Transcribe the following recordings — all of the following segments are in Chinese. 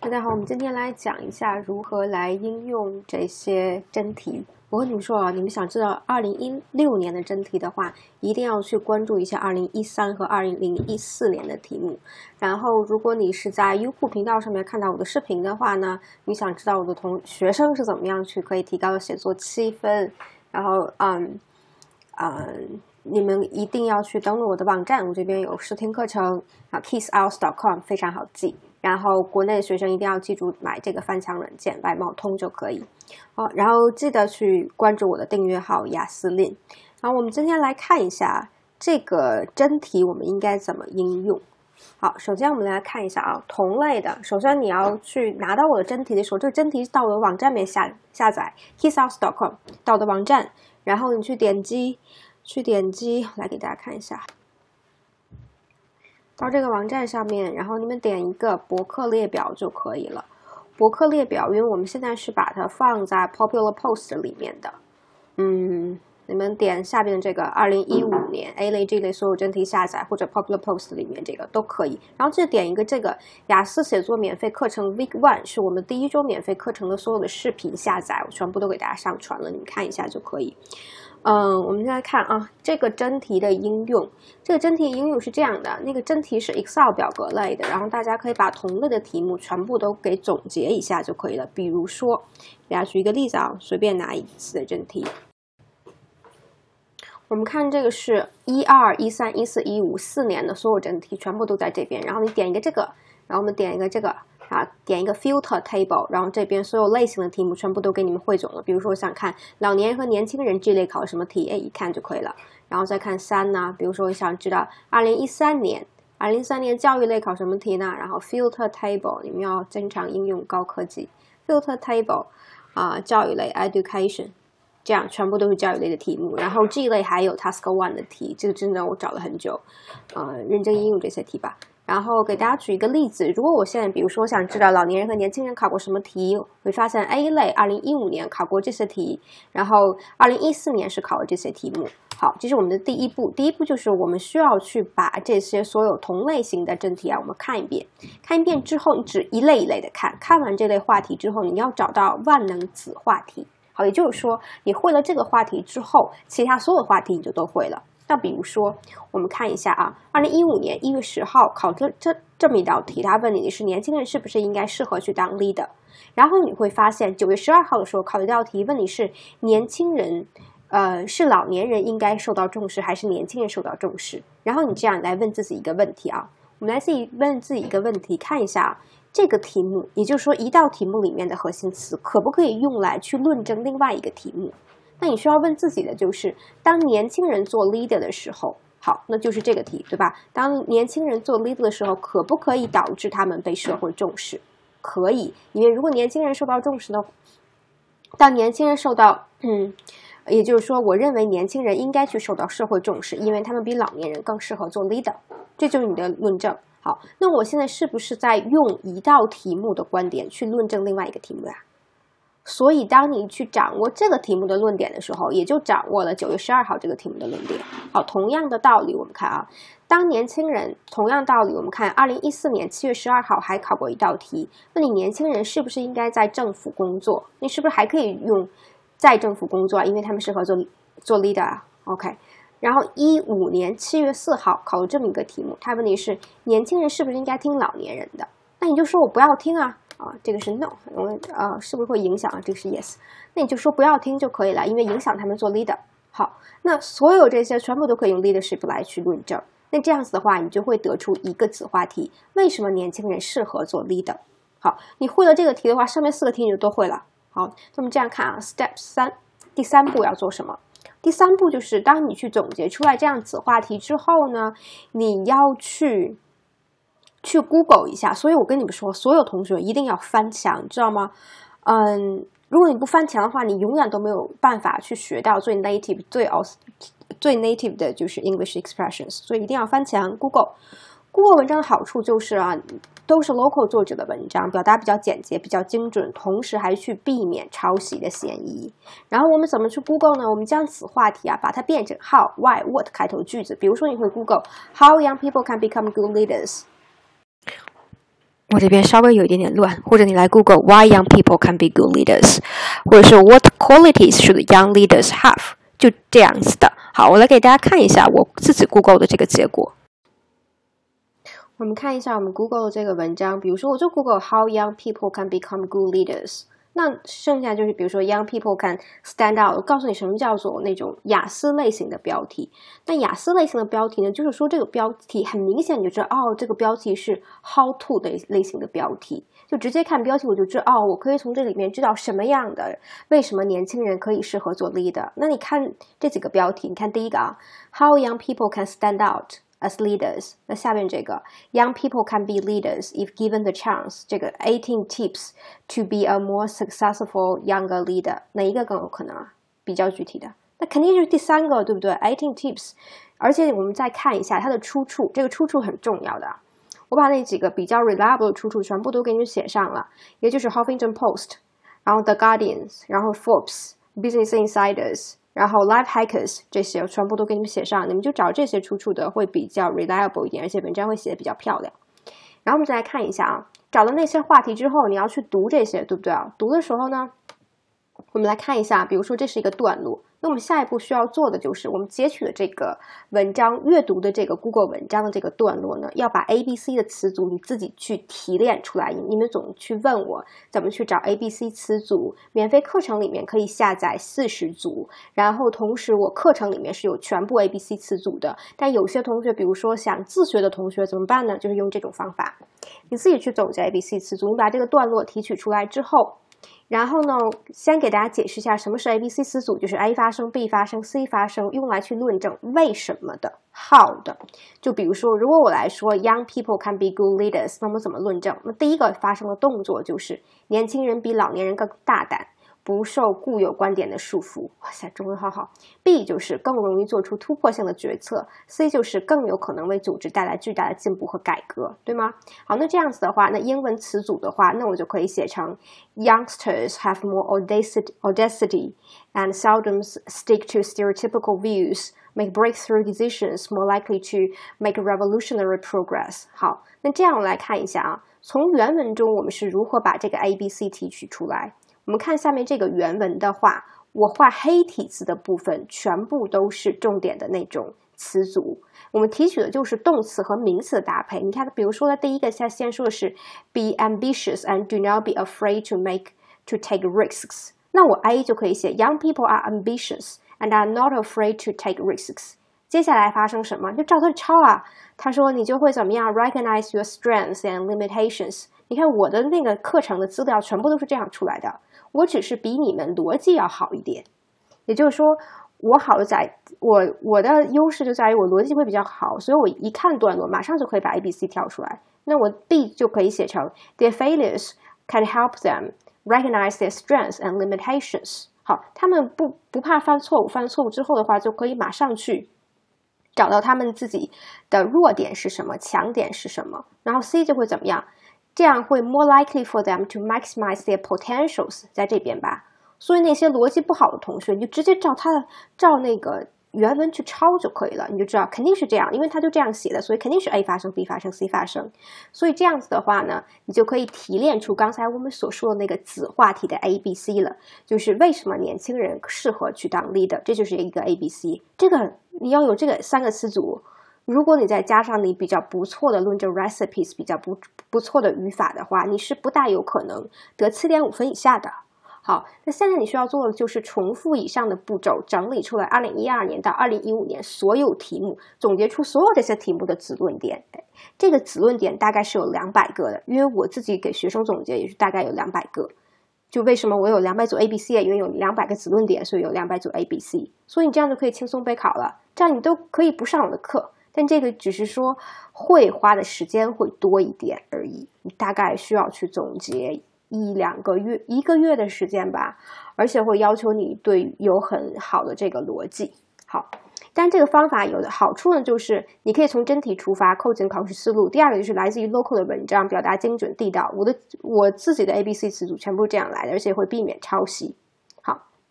大家好，我们今天来讲一下如何来应用这些真题。我跟你们说啊，你们想知道2016年的真题的话，一定要去关注一下2013和2014年的题目。然后，如果你是在优酷频道上面看到我的视频的话呢，你想知道我的学生是怎么样去可以提高写作7分，然后你们一定要去登录我的网站，我这边有试听课程啊 KissIELTS.com 非常好记。然后国内的学生一定要记住买这个翻墙软件外贸通就可以。然后记得去关注我的订阅号雅思令。然后我们今天来看一下这个真题我们应该怎么应用。好，首先我们来看一下啊，同类的，首先你要去拿到我的真题的时候，这个真题到我的网站里面下载 KissIELTS.com 到我的网站，然后你去点击来给大家看一下。到这个网站上面，然后你们点一个博客列表就可以了。博客列表，因为我们现在是把它放在 Popular Post 里面的。你们点下边这个2015年 A 类、G 类所有真题下载，或者 Popular Post 里面这个都可以。然后就点一个这个雅思写作免费课程 Week 1，是我们第1周免费课程的所有的视频下载，我全部都给大家上传了，你们看一下就可以。我们现在看啊，这个真题的应用，这个真题应用是这样的，那个真题是 Excel 表格类的，然后大家可以把同类的题目全部都给总结一下就可以了。比如说，给大家举一个例子啊，随便拿一次的真题。我们看这个是12、13、14、15 4年的所有真题全部都在这边，然后你点一个这个，然后我们点一个这个。点一个 filter table， 然后这边所有类型的题目全部都给你们汇总了。比如说我想看老年人和年轻人这类考什么题，一看就可以了。然后再看3呢，比如说我想知道2013年教育类考什么题呢？然后 filter table， 你们要经常应用高科技 filter table 教育类 education， 这样全部都是教育类的题目。然后 G 类还有 task 1的题，这个真的我找了很久，认真应用这些题吧。然后给大家举一个例子，如果我现在比如说想知道老年人和年轻人考过什么题，会发现 A 类2015年考过这些题，然后2014年是考了这些题目。好，这是我们的第一步。第一步就是我们需要去把这些所有同类型的真题我们看一遍。看一遍之后，你只一类一类的看，看完这类话题之后，你要找到万能子话题。好，也就是说，你会了这个话题之后，其他所有话题你就都会了。那比如说，我们看一下啊，2015年1月10号考这么一道题，他问你的是年轻人是不是应该适合去当 leader， 然后你会发现9月12号的时候考一道题，问你是年轻人，是老年人应该受到重视，还是年轻人受到重视？然后你这样来问自己一个问题啊，我们来问自己一个问题，看一下这个题目，也就是说一道题目里面的核心词可不可以用来去论证另外一个题目？那你需要问自己的就是，当年轻人做 leader 的时候，好，那就是这个题，对吧？当年轻人做 leader 的时候，可不可以导致他们被社会重视？可以，因为如果年轻人受到重视呢，当年轻人受到，也就是说，我认为年轻人应该去受到社会重视，因为他们比老年人更适合做 leader， 这就是你的论证。好，那我现在是不是在用一道题目的观点去论证另外一个题目呀？所以当你去掌握这个题目的论点的时候，也就掌握了9月12号这个题目的论点。好，同样的道理我们看啊，当年轻人，同样道理我们看2014年7月12号还考过一道题，问你年轻人是不是应该在政府工作，你是不是还可以用在政府工作啊，因为他们适合做 leader 啊 OK。 然后15年7月4号考了这么一个题目，他问你是年轻人是不是应该听老年人的，那你就说我不要听啊，这个是 no， 是不是会影响啊？这个是 yes， 那你就说不要听就可以了，因为影响他们做 leader。好，那所有这些全部都可以用 leadership 来去论证。那这样子的话，你就会得出一个子话题：为什么年轻人适合做 leader？ 好，你会了这个题的话，上面4个题你就都会了。好，那么这样看啊 ，Step 3，第3步要做什么？第3步就是当你去总结出来这样子话题之后呢，你要去 Google 一下，所以我跟你们说，所有同学一定要翻墙，知道吗？如果你不翻墙的话，你永远都没有办法去学到最 native 最 native 的就是 English expressions， 所以一定要翻墙 Google 文章的好处就是都是 local 作者的文章，表达比较简洁，比较精准，同时还去避免抄袭的嫌疑。然后我们怎么去 Google 呢？我们将此话题把它变成 how、why、what 开头句子。比如说你会 Google How young people can become good leaders。 我这边稍微有一点点乱，或者你来 Google Why young people can be good leaders， 或者是 What qualities should young leaders have， 就这样子的。好，我来给大家看一下我自己 Google 的这个结果。我们看一下我们 Google 的这个文章，比如说我就 Google How young people can become good leaders。那剩下就是比如说 young people can stand out， 我告诉你什么叫做那种雅思类型的标题。那雅思类型的标题呢，就是说这个标题很明显你就知道哦，这个标题是 how to 的类型的标题，就直接看标题我就知道哦，我可以从这里面知道什么样的为什么年轻人可以适合做 leader。那你看这几个标题，你看第一个啊 How young people can stand out as leaders， 那下面这个 Young people can be leaders if given the chance， 这个18 tips to be a more successful younger leader， 哪一个更有可能啊？比较具体的，那肯定就是第三个，对不对？ 18 tips， 而且我们再看一下它的出处，这个出处很重要的，我把那几个比较 reliable 的出处全部都给你写上了，也就是 Huffington Post， 然后 The Guardian， 然后 Forbes、Business Insiders，然后 Life Hackers 这些全部都给你们写上，你们就找这些出处的会比较 reliable 一点，而且文章会写得比较漂亮。然后我们再来看一下啊，找到那些话题之后，你要去读这些，对不对啊？读的时候呢，我们来看一下，比如说这是一个段落，那我们下一步需要做的就是我们截取的这个文章阅读的这个 Google 文章的这个段落呢，要把 ABC 的词组你自己去提炼出来。你们总去问我怎么去找 ABC 词组，免费课程里面可以下载40组，然后同时我课程里面是有全部 ABC 词组的，但有些同学比如说想自学的同学怎么办呢？就是用这种方法，你自己去总结 ABC 词组，你把这个段落提取出来之后，然后呢，先给大家解释一下什么是 ABC 词组，就是 A 发声 B 发声 C 发声，用来去论证为什么的 how 的。就比如说如果我来说 Young people can be good leaders， 那么怎么论证？那第一个发生的动作就是年轻人比老年人更大胆，不受固有观点的束缚。哇塞，中文好好。B 就是更容易做出突破性的决策， C 就是更有可能为组织带来巨大的进步和改革，对吗？好，那这样子的话，那英文词组的话，那我就可以写成 Youngsters have more audacity and seldom stick to stereotypical views, make breakthrough decisions, more likely to make revolutionary progress。 好，那这样我来看一下啊，从原文中我们是如何把这个 ABC 提取出来。我们看下面这个原文的话，我画黑体字的部分全部都是重点的那种词组，我们提取的就是动词和名词的搭配。你看，比如说它第一个先说的是 be ambitious and do not be afraid to take risks， 那我 A 就可以写 Young people are ambitious and are not afraid to take risks。 接下来发生什么？就照它抄啊，他说你就会怎么样 recognize your strengths and limitations。 你看我的那个课程的资料全部都是这样出来的，我只是比你们逻辑要好一点，也就是说我好在我的优势就在于我逻辑会比较好，所以我一看段落马上就可以把 ABC 挑出来。那我 B 就可以写成 Their failures can help them recognize their strengths and limitations。 好，他们不怕犯错误，犯错误之后的话就可以马上去找到他们自己的弱点是什么，强点是什么。然后 C 就会怎么样？这样会 more likely for them to maximize their potentials， 在这边吧。所以那些逻辑不好的同学，你就直接照那个原文去抄就可以了，你就知道肯定是这样，因为他就这样写的，所以肯定是 A 发声 B 发声 C 发声。所以这样子的话呢，你就可以提炼出刚才我们所说的那个子话题的 ABC 了，就是为什么年轻人适合去当 leader， 这就是一个 ABC。 这个你要有这个3个词组，如果你再加上你比较不错的论证 recipes， 比较不错的语法的话，你是不大有可能得7.5分以下的。好，那现在你需要做的就是重复以上的步骤，整理出来2012年到2015年所有题目，总结出所有这些题目的子论点。这个子论点大概是有200个的，因为我自己给学生总结也是大概有200个。就为什么我有200组 ABC， 因为有200个子论点，所以有200组 ABC。所以你这样就可以轻松备考了，这样你都可以不上我的课。但这个只是说会花的时间会多一点而已，你大概需要去总结1-2个月，1个月的时间吧，而且会要求你有很好的这个逻辑。好，但这个方法有的好处呢，就是你可以从真题出发，扣紧考试思路。第二个就是来自于 local 的文章，表达精准地道。我自己的 ABC 词组全部是这样来的，而且会避免抄袭。好，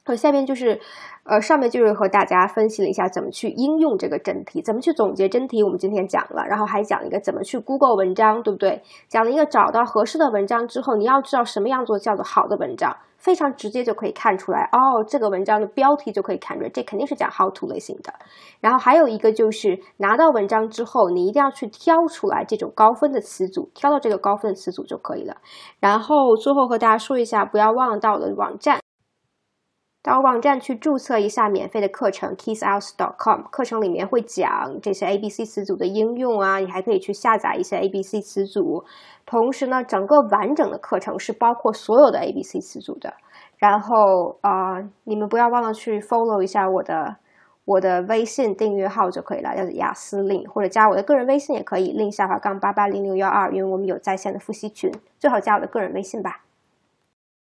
下面就是上面就是和大家分析了一下怎么去应用这个真题，怎么去总结真题，我们今天讲了，然后还讲一个怎么去 Google 文章，对不对？讲了一个找到合适的文章之后，你要知道什么样做叫做好的文章，非常直接就可以看出来，哦，这个文章的标题就可以看出来，这肯定是讲 how to 类型的。然后还有一个就是拿到文章之后，你一定要去挑出来这种高分的词组，挑到这个高分的词组就可以了。然后最后和大家说一下，不要忘了到我的网站。到网站去注册一下免费的课程 keyshouse.com， 课程里面会讲这些 ABC 词组的应用啊，你还可以去下载一些 ABC 词组。同时呢，整个完整的课程是包括所有的 ABC 词组的。然后你们不要忘了去 follow 一下我的微信订阅号就可以了，叫雅思令，或者加我的个人微信也可以，令下划杠880612，因为我们有在线的复习群，最好加我的个人微信吧。